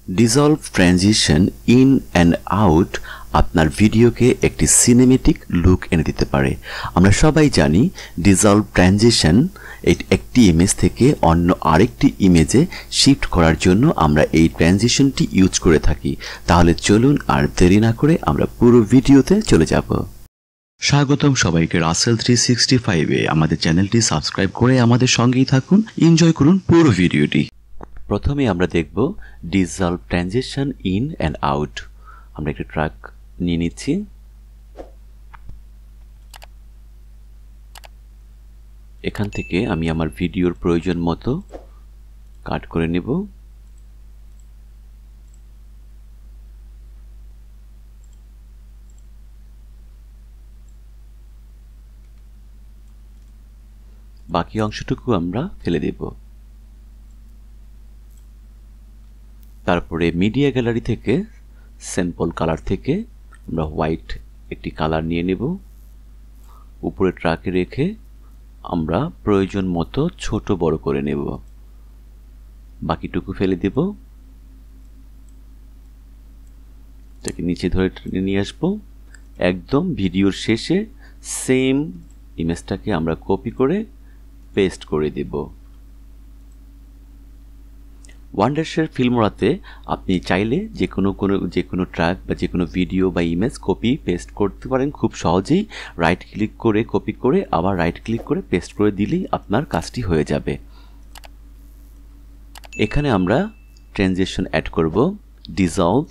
Dissolve transition in and out আপনার ভিডিওকে একটি সিনেমেটিক লুক এনে দিতে পারে। আমরা সবাই জানি ডিসলভ ট্রানজিশন একটি ইমেজ থেকে অন্য আরেকটি ইমেজে শিফট করার জন্য আমরা এই ট্রানজিশনটি ইউজ করে থাকি। তাহলে চলুন আর দেরি না করে আমরা পুরো ভিডিওতে চলে যাব। স্বাগতম সবাইকে রাসেল 365-এ। আমাদের চ্যানেলটি সাবস্ক্রাইব করে আমাদের সঙ্গেই থাকুন, এনজয় করুন পুরো ভিডিওটি। প্রথমে আমরা দেখব dissolve transition in and out. আমরা একটি ট্র্যাক নিয়ে নিচ্ছি। এখান থেকে আমি আমার ভিডিওর প্রয়োজন মতো কাট করে নেব। বাকি অংশটুকু আমরা ফেলে দেব। তারপরে মিডিয়া গ্যালারি থেকে স্যাম্পল কালার থেকে আমরা হোয়াইট একটি কালার নিয়ে নেব। উপরে ট্র্যাকে রেখে আমরা প্রয়োজন মতো ছোট বড় করে নেব। বাকিটুকু ফেলে দেব। এটাকে নিচে ধরে নিয়ে আসবো। একদম ভিডিওর শেষে সেম ইমেজটাকে আমরা কপি করে পেস্ট করে দেব। ওয়ান্ডারশেয়ার ফিল্মোরাতে আপনি চাইলে যে কোনো ট্র্যাক বা যে কোনো ভিডিও বা ইমেজ কপি পেস্ট করতে পারেন খুব সহজেই। রাইট ক্লিক করে কপি করে আবার রাইট ক্লিক করে পেস্ট করে দিলেই আপনার কাজটি হয়ে যাবে। এখানে আমরা ট্রানজিশন অ্যাড করব। ডিসলভ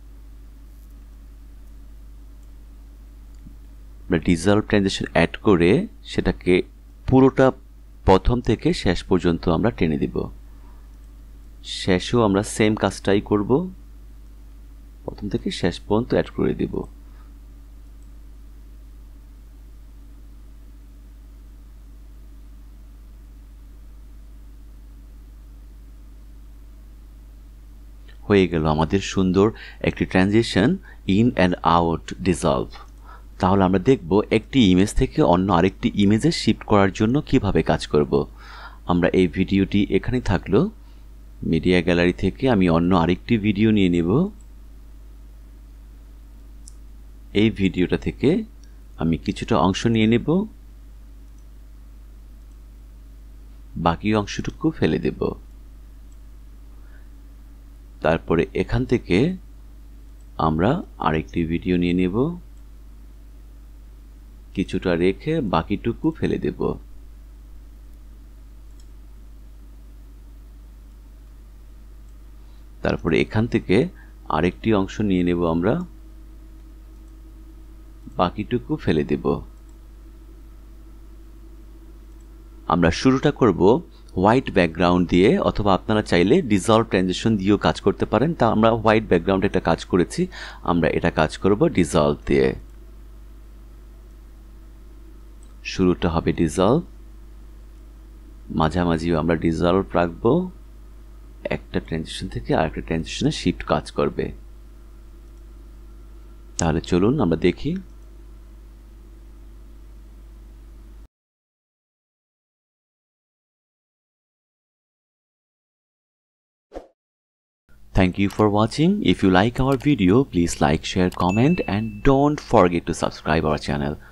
ট্রানজিশন অ্যাড করে সেটাকে পুরোটা প্রথম থেকে শেষ পর্যন্ত আমরা টেনে দিব। শেষেও আমরা সেম কাজটাই করব, প্রথম থেকে শেষ পর্যন্ত অ্যাড করে দেব। হয়ে গেল আমাদের সুন্দর একটি transition in and out dissolve. তাহলে আমরা দেখব একটি ইমেজ থেকে অন্য আরেকটি ইমেজে শিফট করার জন্য কিভাবে কাজ করব। আমরা এই ভিডিওটি এখানেই থাকলো। মিডিয়া গ্যালারি থেকে আমি অন্য আরেকটি ভিডিও নিয়ে নেব। এই ভিডিওটা থেকে আমি কিছুটা অংশ নিয়ে নেব, বাকি অংশটুকু ফেলে দেব। তারপরে এখান থেকে আমরা আরেকটি ভিডিও নিয়ে নেব, কিছুটা রেখে বাকিটুকু ফেলে দেব। তারপরে এখান থেকে আরেকটি অংশ নিয়ে নেব, আমরা বাকিটুকু ফেলে দেব। আমরা শুরুটা করব হোয়াইট ব্যাকগ্রাউন্ড দিয়ে, অথবা আপনারা চাইলে ডিসলভ ট্রানজিশন দিয়েও কাজ করতে পারেন। তা আমরা হোয়াইট ব্যাকগ্রাউন্ডে একটা কাজ করেছি, আমরা এটা কাজ করব ডিসলভ দিয়ে। শুরুটা হবে ডিসলভ, মাঝামাঝিও আমরা ডিসলভ রাখবো। একটা ট্রানজিশন থেকে আরেকটা ট্রানজিশনে শিফট কাজ করবে। তাহলে চলুন আমরা দেখি। Thank you for watching. If you like our video, please like, share, comment and don't forget to subscribe our channel.